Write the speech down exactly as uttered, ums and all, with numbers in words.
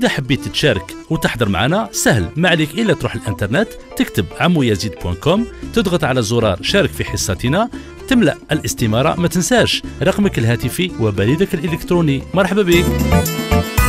إذا حبيت تشارك وتحضر معنا سهل، ما عليك إلا تروح الانترنت تكتب عمو يزيد دوت كوم، تضغط على زرار شارك في حصتنا، تملأ الاستمارة، ما تنساش رقمك الهاتفي وبريدك الإلكتروني. مرحبا بك.